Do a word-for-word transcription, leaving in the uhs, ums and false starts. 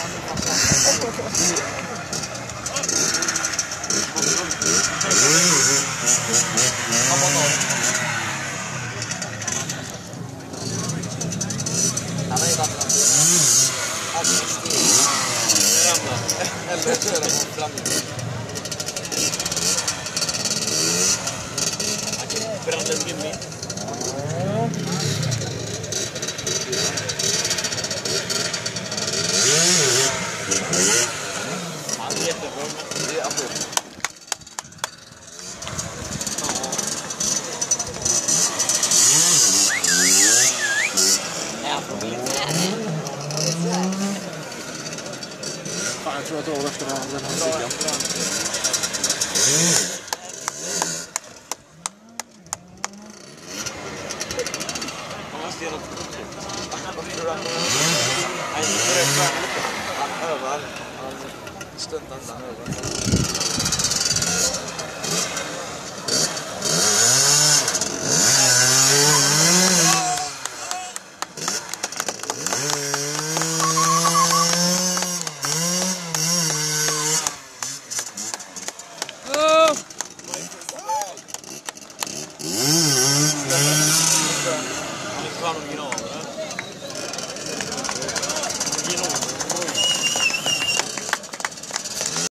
Eller köra på framhjul. Branden gummi. Han är jättebra. Det är absolut. Fan, jag tror jag drar efter den här cykeln. Han måste ge något otroligt. Han är fram lite. Han övar. Han stuntar inte, han övar. Han är fan original, eller?